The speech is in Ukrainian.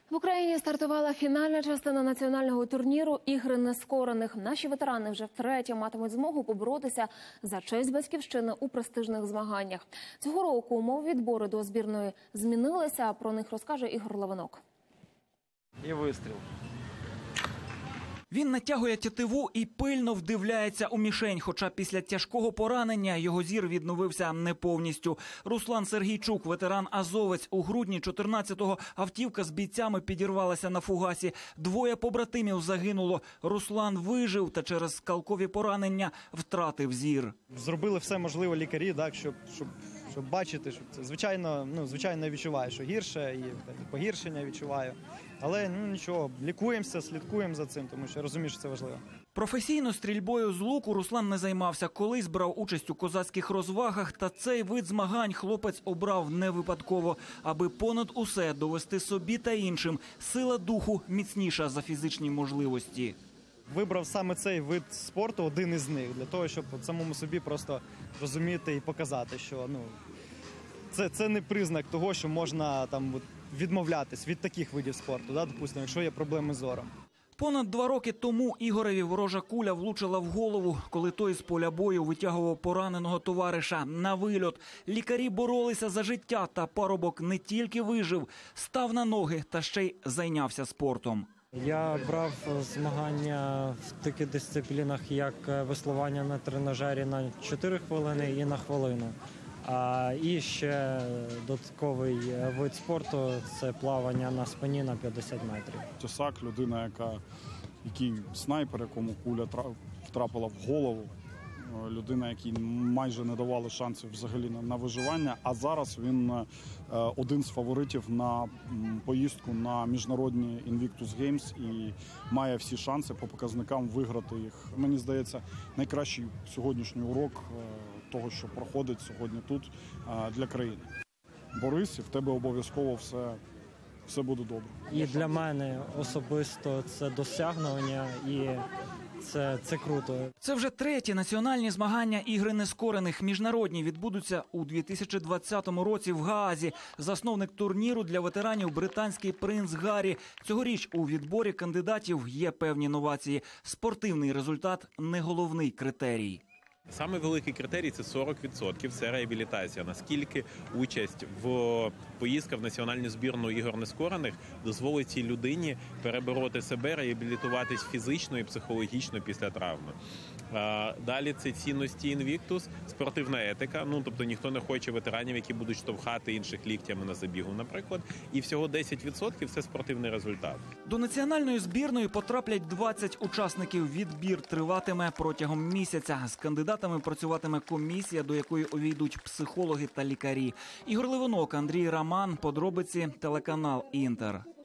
В Україні стартувала фінальна частина національного турніру «Ігри нескорених». Наші ветерани вже втретє матимуть змогу поборотися за честь батьківщини у престижних змаганнях. Цього року умови відбору до збірної змінилися, про них розкаже Ігор Лавинок. І вистріл. Він натягує тятиву і пильно вдивляється у мішень, хоча після тяжкого поранення його зір відновився не повністю. Руслан Сергійчук, ветеран-азовець, у грудні 14-го автівка з бійцями підірвалася на фугасі. Двоє побратимів загинуло. Руслан вижив та через скалкові поранення втратив зір. Зробили все можливе лікарі, так, щоб бачити, що це звичайно я відчуваю, що гірше, і погіршення відчуваю. Але нічого, лікуємося, слідкуємо за цим, тому що розумію, що це важливо. Професійно стрільбою з луку Руслан не займався. Колись брав участь у козацьких розвагах, та цей вид змагань хлопець обрав не випадково. Аби понад усе довести собі та іншим, сила духу міцніша за фізичні можливості. Вибрав саме цей вид спорту, один із них, для того, щоб самому собі просто розуміти і показати, що це не признак того, що можна відмовлятись від таких видів спорту, допустимо, якщо є проблеми з зором. Понад 2 роки тому Ігореві ворожа куля влучила в голову, коли той з поля бою витягував пораненого товариша на вильот. Лікарі боролися за життя, та парубок не тільки вижив, став на ноги та ще й зайнявся спортом. Я брав змагання в таких дисциплінах, як веслування на тренажері на 4 хвилини і на хвилину. І ще додатковий вид спорту – це плавання на спині на 50 метрів. Тесак – людина, який снайпер, якому куля втрапила в голову. Людина, якій майже не давали шансів взагалі на виживання, а зараз він один з фаворитів на поїздку на міжнародні Invictus Games і має всі шанси по показникам виграти їх. Мені здається, найкращий сьогоднішній урок того, що проходить сьогодні тут для країни. Борись, і в тебе обов'язково все буде добре. І для мене особисто це досягнення і це круто. Це вже 3-ті національні змагання «Ігри нескорених». Міжнародні відбудуться у 2020 році в Гаазі. Засновник турніру для ветеранів – британський принц Гаррі. Цьогоріч у відборі кандидатів є певні новації. Спортивний результат – не головний критерій. Саме великий критерій – це 40%, це реабілітація. Наскільки участь в поїздках в національну збірну ігор нескорених дозволить цій людині перебороти себе, реабілітуватись фізично і психологічно після травми. Далі це цінності Invictus, спортивна етика, тобто ніхто не хоче ветеранів, які будуть штовхати інших ліктями на забігу, наприклад. І всього 10% – це спортивний результат. До національної збірної потраплять 20 учасників. Відбір триватиме протягом місяця. З кандидатами працюватиме комісія, до якої увійдуть психологи та лікарі. Ігор Лавинок, Андрій Роман, подробиці, телеканал «Інтер».